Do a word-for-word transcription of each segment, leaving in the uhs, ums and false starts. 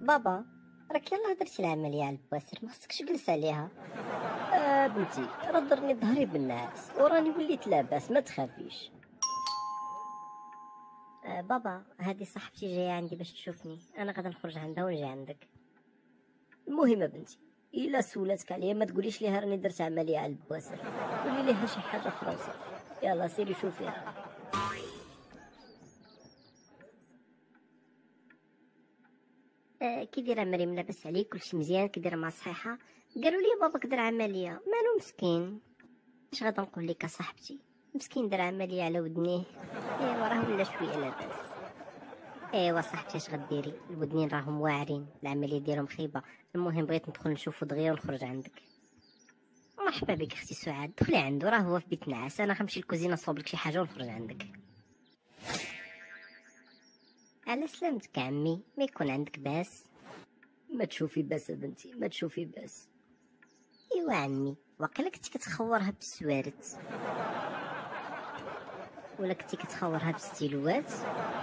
بابا راك يلاه درتي العمليه على البواسير، ما خصكش تجلس عليها. اه بنتي راه ضرني ظهري بالنعاس وراني وليت لاباس، ما تخافيش. آه بابا هذه صاحبتي جايه عندي باش تشوفني، انا غادا نخرج عندها ونجي عندك. المهم بنتي الا سولاتك عليا ما تقوليش ليها راني درت عمليه على البواسير، قولي ليها شي حاجه اخرى وصافي. يلا سيري شوفيها. آه كي دايره مريم؟ لاباس عليك؟ كلشي مزيان؟ كي دايره مع صحيحه؟ قالوا لي باباك دار عمليه، مالو مسكين؟ اش غادا نقول لك صاحبتي، مسكين دار عمليه على ودنيه. ايوا راه ولا شويه لاباس. ايوا صاحبتي اش غديري، الودنين راهم واعرين، العمليه ديالهم خيبه. المهم بغيت ندخل نشوفو دغيا ونخرج عندك. مرحبا بك اختي سعاد، دخلي عنده، راه هو في بيت نعاس، انا غنمشي للكوزينه نصوب لك شي حاجه ونخرج عندك. على سلامتك عمي، ما يكون عندك باس؟ ما تشوفي باس بنتي، ما تشوفي باس. ايوا عمي، واقيلا كنتي كتخورها بالسوارت ولا كنتي كتخورها بالستيلوات؟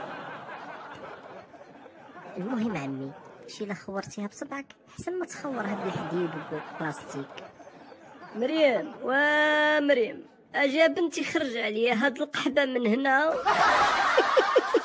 المهم عمي، شي لا خورتيها بصبعك احسن ما تخورها بالحديد وبالبلاستيك. مريم ومريم اجا بنتي خرج عليا هاد القحبه من هنا.